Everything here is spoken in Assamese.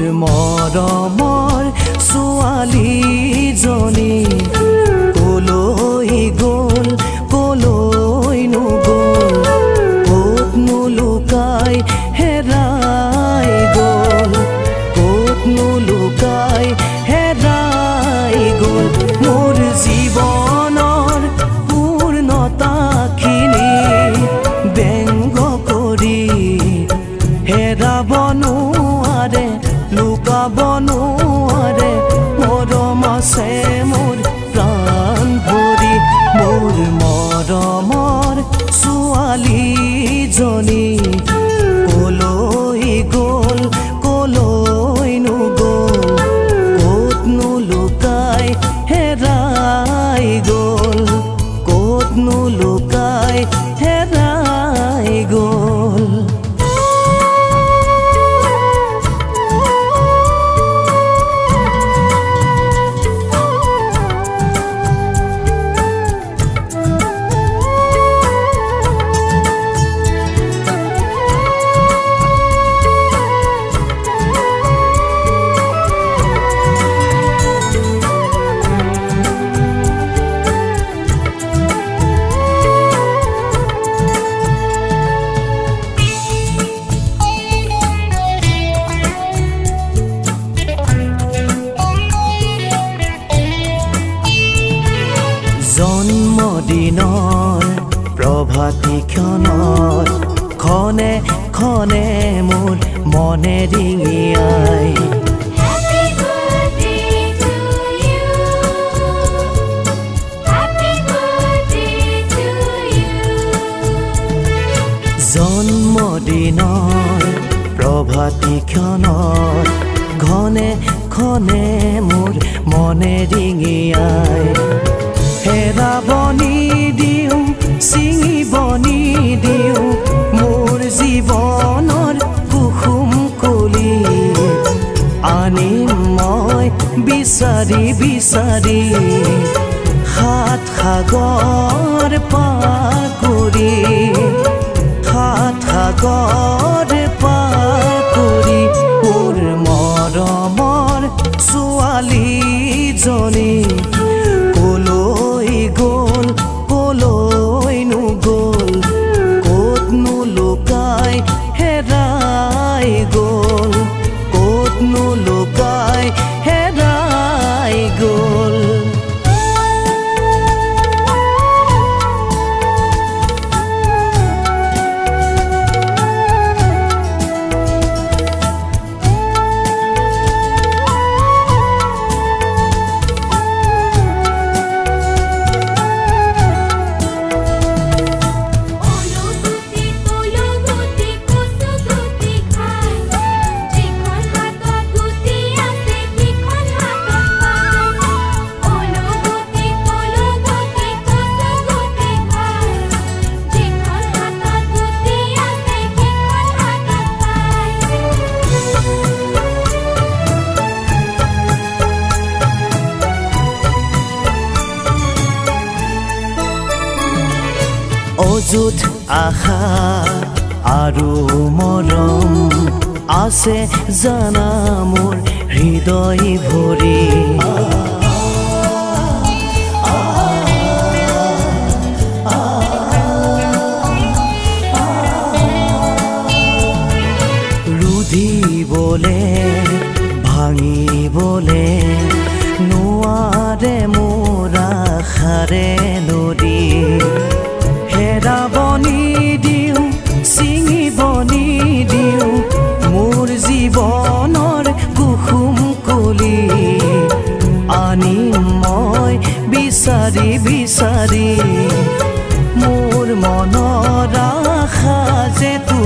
মৰমৰ ছোৱালীজনী কলৈ গ'ল কলৈ নগ'ল ক'তনো লুকাই হেৰাই গ'ল ক'তনো লুকাই হেৰাই গ'ল মোৰ জীৱনৰ পূৰ্ণতাখিনি ব্যংগ কৰি হেৰাব নোৱাৰে লুকাব নোৱাৰে মৰম আছে মোৰ প্ৰাণ ভৰি মোৰ মৰমৰ ছোৱালীজনী কলৈ গ'ল কলৈ নগ'ল ক'তনো লুকাই হেৰাই গ'ল ক'তনো লুকাই হেৰাই গ'ল জন্মদিনৰ প্ৰভাতী ক্ষণত খনে খনে মোৰ মনে ৰিঙিয়াই জন্মদিনৰ প্ৰভাতী ক্ষণত ঘনে খনে মোৰ মনে ৰিঙিয়াই হেৰাব নিদিওঁ ছিঙিব নিদিওঁ মোৰ জীৱনৰ কুসুম কলি আনিম মই বিচাৰি বিচাৰি সাত সাগৰ পাৰ কৰি সাত সাগৰ পাৰ কৰি মোৰ মৰমৰ ছোৱালীজনী কলৈ গ'ল কলৈ নগ'ল ক'তনো লুকাই হেৰাই গ'ল ক'তনো লুকাই হেৰাই গ'ল অযুত আশা আৰু মৰম আছে জানা মোৰ হৃদয় ভৰি ৰুধিবলে ভাঙিবলে নোৱাৰে মোৰ আশাৰে নদী হেৰাব নিদিওঁ ছিঙিব নিদিওঁ মোৰ জীৱনৰ কুসুম কলি আনিম মই বিচাৰি বিচাৰি মোৰ মনৰ আশা যে